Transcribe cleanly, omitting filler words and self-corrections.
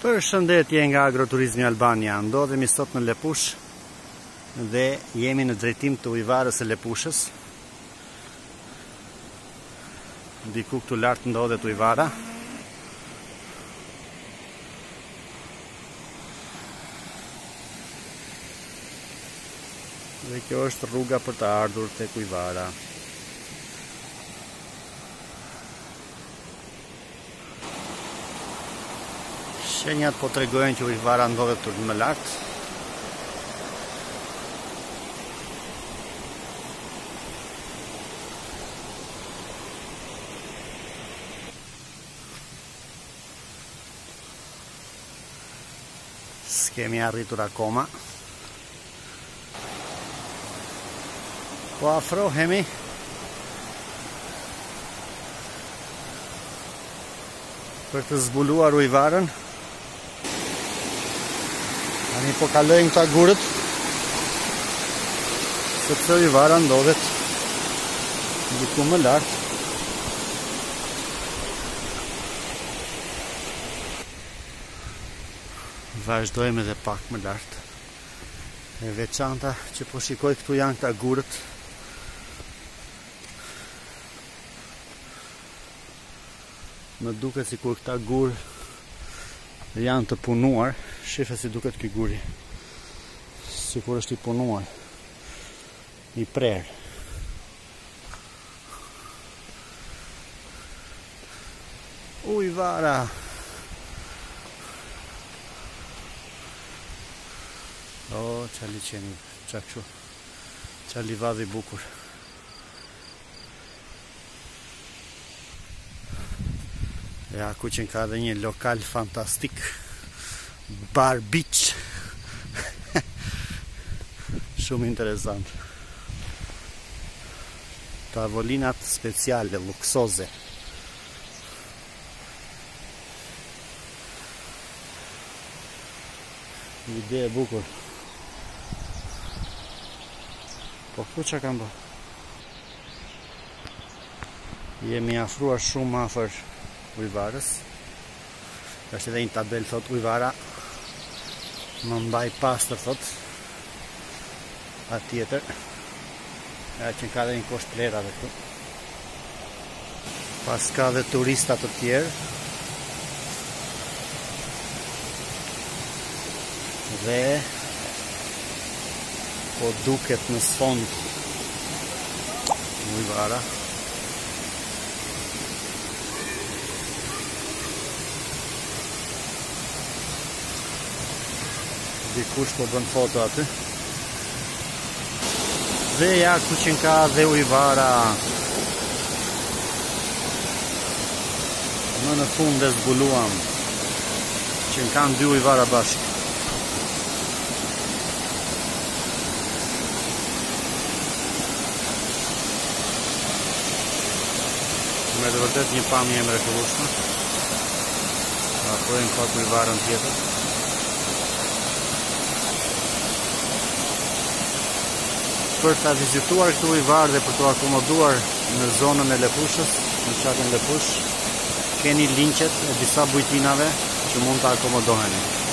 Përshëndetje nga Agroturizmi Albania. Ndodhemi sot në Lepush dhe jemi në drejtim të ujvarës së Lepushës. Diku këtu lart ndodhet ujvara. Dhe kjo është rruga për të ardhur tek ujvara. Shenjat po tregojnë që ujvara ndodhet këtu më lart. S'kemi arritur akoma. Po afrohemi. Për të zbuluar ujvarën. Tani po kalojnë këta gurët, sepse ujvara ndodhet diku më lart. Vazhdojmë edhe pak më lart. E veçanta që po shikoj këtu janë këta gurët. Më duket sikur këta gurë janë të punuar. Shife si duket ky guri. Sikur është i punuar. I prerë. Ujvara. O, çali qeni, çakshu. Çali vadhi bukur. Ja, ku që ka dhe një lokal fantastik. Bar Beach. Shumë interesant. Tavolinat speciale, luksoze. Ide e bukur. Po ku që kam bë? Jemi afruar shumë afër ujvarës. Është edhe një tabel thot ujvara më mbaj pastër thot. Atjetër. Ja që ka dhe një kosht plerave këtu. Pas ka dhe turistat të tjerë. Dhe po duket në sfond ujvara. Dikush po bën foto aty. Dhe ja ku që ka dhe ujvara. Më në fund dhe zbuluam që kanë dy ujvara bashkë. Me të vërtet një pamje e mrekullueshme. Afrojmë pak ujvarën tjetër. Për të vizituar këtu ujvarë dhe për të akomoduar në zonën e Lepushës, në qatin Lepush, keni linqet e disa bujtinave që mund të akomodoheni.